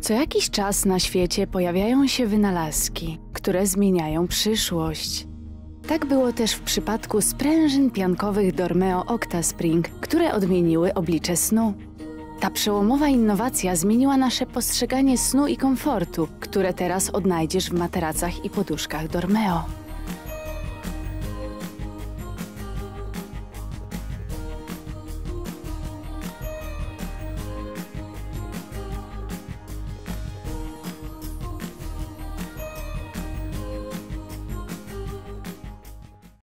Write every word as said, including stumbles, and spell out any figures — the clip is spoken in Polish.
Co jakiś czas na świecie pojawiają się wynalazki, które zmieniają przyszłość. Tak było też w przypadku sprężyn piankowych Dormeo OctaSpring, które odmieniły oblicze snu. Ta przełomowa innowacja zmieniła nasze postrzeganie snu i komfortu, które teraz odnajdziesz w materacach i poduszkach Dormeo.